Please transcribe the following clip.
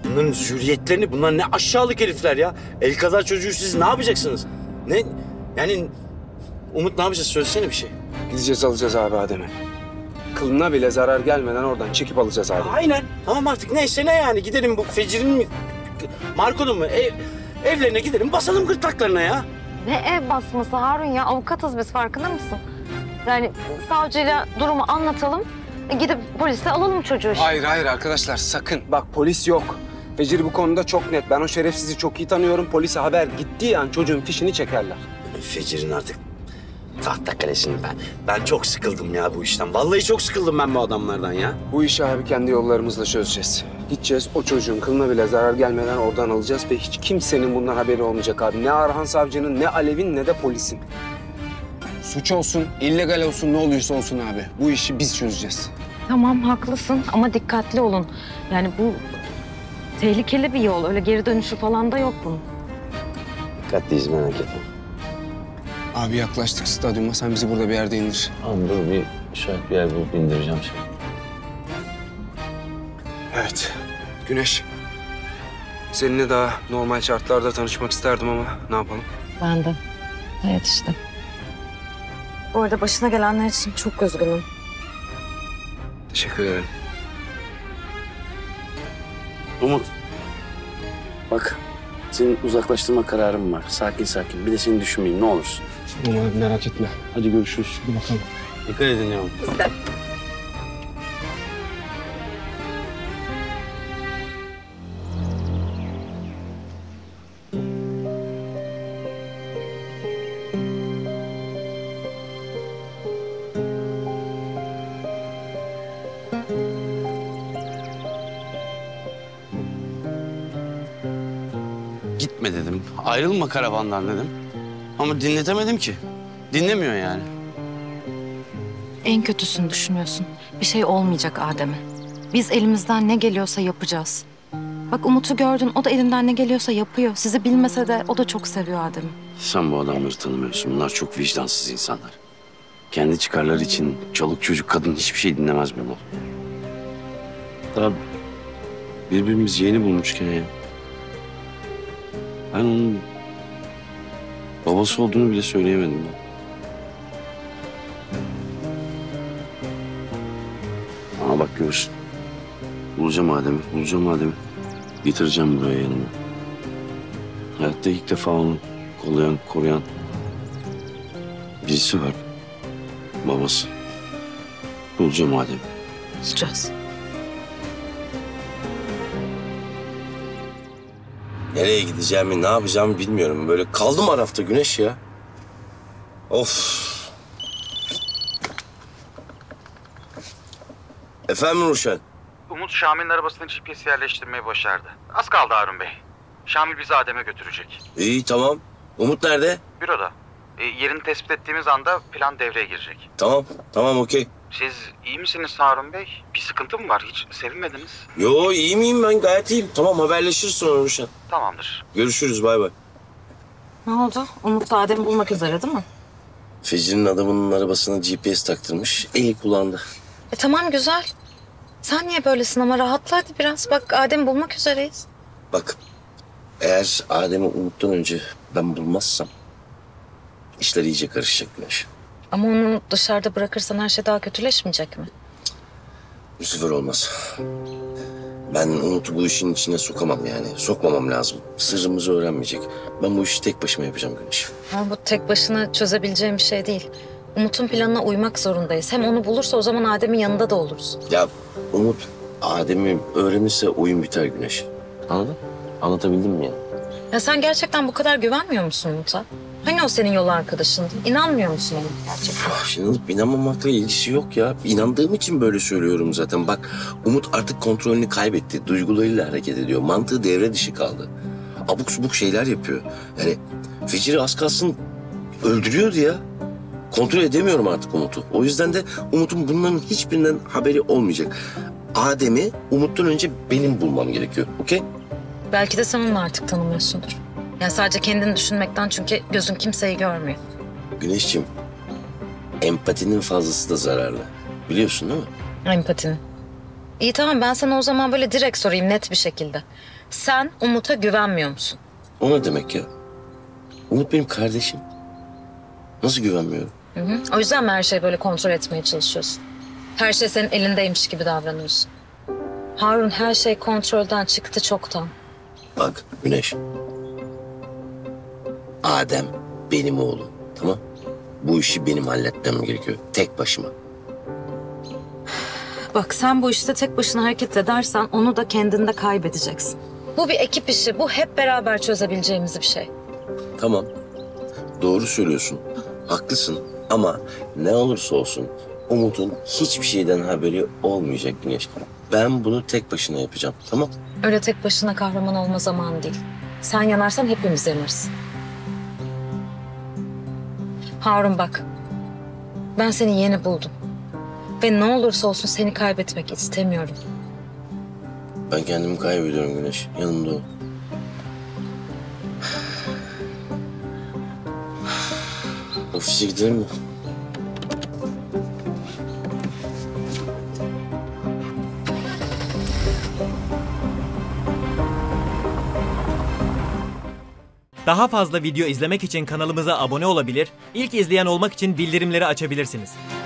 bunların zürriyetlerini, bunlar ne aşağılık herifler ya. El kadar çocuğu siz ne yapacaksınız? Ne? Yani Umut ne yapacağız? Söylesene bir şey. Gideceğiz alacağız abi Adem'i. Kılına bile zarar gelmeden oradan çekip alacağız Adem'i. Aynen. Tamam artık neyse ne yani. Gidelim bu Fecir'in mi? Marco'nun mu? Evlerine gidelim basalım gırtlaklarına ya. Ne ev basması Harun ya? Avukatız biz, farkında mısın? Yani savcıyla durumu anlatalım. Gidip polise alalım çocuğu. Hayır arkadaşlar sakın. Bak polis yok. Fecir bu konuda çok net. Ben o şerefsizi çok iyi tanıyorum. Polise haber gittiği an çocuğun fişini çekerler. Fecir'in artık tahta kalesini ben çok sıkıldım ya bu işten. Vallahi çok sıkıldım ben bu adamlardan ya. Bu işi abi kendi yollarımızla çözeceğiz. Gideceğiz o çocuğun kılına bile zarar gelmeden oradan alacağız ve hiç kimsenin bundan haberi olmayacak abi. Ne Arhan Savcı'nın, ne Alev'in, ne de polisin. Suç olsun, illegal olsun, ne olursa olsun abi. Bu işi biz çözeceğiz. Tamam haklısın ama dikkatli olun. Yani bu tehlikeli bir yol. Öyle geri dönüşü falan da yok bunun. Dikkatliyiz merak etme. Abi yaklaştık stadyuma. Sen bizi burada bir yerde indir. Tamam dur bir şöyle bir yer bulup indireceğim seni. Evet. Güneş. Seninle daha normal şartlarda tanışmak isterdim ama ne yapalım? Ben de. Evet işte. Bu arada başına gelenler için çok üzgünüm. Teşekkür ederim. Umut. Bak senin uzaklaştırma kararın var. Sakin sakin. Bir de seni düşünmeyin ne olursun. Ama merak etme. Hadi görüşürüz. Hadi bakalım. Dikkat edin yavrum. Gitme dedim. Ayrılma karavandan dedim. Ama dinletemedim ki. Dinlemiyor yani. En kötüsünü düşünüyorsun. Bir şey olmayacak Adem'e. Biz elimizden ne geliyorsa yapacağız. Bak Umut'u gördün. O da elinden ne geliyorsa yapıyor. Sizi bilmese de o da çok seviyor Adem'i. Sen bu adamları tanımıyorsun. Bunlar çok vicdansız insanlar. Kendi çıkarları için çoluk çocuk kadın hiçbir şey dinlemez bunlar. Daha birbirimizi yeni bulmuşken ya. Ben onun babası olduğunu bile söyleyemedim ya. Ama bak görürsün. Bulacağım Adem'i. Getireceğim buraya yanıma. Hayatta ilk defa onu kollayan, koruyan birisi var. Babası. Bulacağım Adem'i. Bulacağız. Nereye gideceğimi, ne yapacağımı bilmiyorum. Böyle kaldım arafta Güneş ya. Of. Efendim Ruşen? Umut Şamil'in arabasına GPS yerleştirmeyi başardı. Az kaldı Harun Bey. Şamil bizi Adem'e götürecek. İyi tamam. Umut nerede? Büroda. Yerini tespit ettiğimiz anda plan devreye girecek. Tamam okey. Siz iyi misiniz Harun Bey? Bir sıkıntı mı var? Hiç sevinmediniz. Yo iyi miyim ben gayet iyiyim. Tamam haberleşiriz sonra Ruşen. Tamamdır. Görüşürüz bay bay. Ne oldu? Umut da Adem'i bulmak üzere değil mi? Fecir'in adamının arabasına GPS taktırmış. Eli kullandı. Tamam güzel. Sen niye böylesin ama rahatla hadi biraz. Bak Adem'i bulmak üzereyiz. Bak eğer Adem'i Umut'tan önce ben bulmazsam işler iyice karışacak Güneş. Ama onu dışarıda bırakırsan her şey daha kötüleşmeyecek mi? Bu sefer olmaz. Ben Umut'u bu işin içine sokamam yani. Sokmamam lazım. Sırrımızı öğrenmeyecek. Ben bu işi tek başıma yapacağım Güneş. Ama bu tek başına çözebileceğim bir şey değil. Umut'un planına uymak zorundayız. Hem onu bulursa o zaman Adem'in yanında da oluruz. Ya Umut Adem'i öğrenirse oyun biter Güneş. Anladın? Anlatabildim mi ya? Ya sen gerçekten bu kadar güvenmiyor musun Umut'a? Hani o senin yol arkadaşındı? İnanmıyor musun ona gerçekten? İnanıp inanmamakla ilgisi yok ya. İnandığım için böyle söylüyorum zaten. Bak Umut artık kontrolünü kaybetti. Duygularıyla hareket ediyor. Mantığı devre dışı kaldı. Abuk subuk şeyler yapıyor. Yani Fecir'i az kalsın öldürüyordu ya. Kontrol edemiyorum artık Umut'u. O yüzden de Umut'un bunların hiçbirinden haberi olmayacak. Adem'i Umut'tan önce benim bulmam gerekiyor. Okey? Belki de sen onu artık tanımıyorsundur. Yani sadece kendini düşünmekten çünkü gözün kimseyi görmüyor. Güneşciğim, empatinin fazlası da zararlı. Biliyorsun değil mi? Empatini. İyi tamam, ben sana o zaman böyle direkt sorayım net bir şekilde. Sen Umut'a güvenmiyor musun? O ne demek ya? Umut benim kardeşim. Nasıl güvenmiyorum? Hı hı. O yüzden mi her şeyi böyle kontrol etmeye çalışıyorsun? Her şey senin elindeymiş gibi davranıyorsun. Harun, her şey kontrolden çıktı çoktan. Bak Güneş. Adem benim oğlum. Tamam. Bu işi benim halletmem gerekiyor. Tek başıma. Bak sen bu işte tek başına hareket edersen onu da kendinde kaybedeceksin. Bu bir ekip işi. Bu hep beraber çözebileceğimiz bir şey. Tamam. Doğru söylüyorsun. Haklısın. Ama ne olursa olsun Umut'un hiçbir şeyden haberi olmayacak Güneş. Ben bunu tek başına yapacağım. Tamam. Öyle tek başına kahraman olma zamanı değil. Sen yanarsan hepimiz yanarız. Harun bak. Ben seni yeni buldum. Ve ne olursa olsun seni kaybetmek istemiyorum. Ben kendimi kaybediyorum Güneş. Yanımda ol. Ofise gidelim mi? Daha fazla video izlemek için kanalımıza abone olabilir, ilk izleyen olmak için bildirimleri açabilirsiniz.